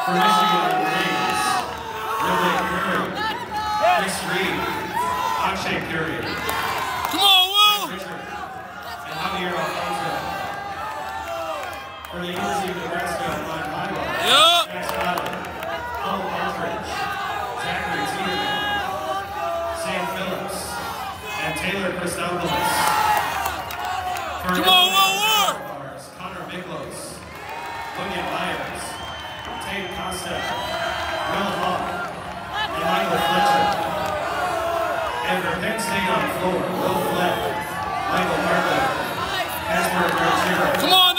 For Michigan on rings, Ridley Curry, Chris Reed, Akshay Curry. Come on, Will! Richard, and Javier Alfonso. For the University of Nebraska, Ryan Hyla, Max Fowler, Paul Aldridge, Zachary Tiedemann, Sam Phillips, and Taylor Christopoulos. For Come on, Will! Connor Miklos, William Myers, Tate Costa, Will Hawk, and Michael Fletcher. And for Penn State on the floor, Will Fleck, Michael Hartley, Casper Bergera. Come on!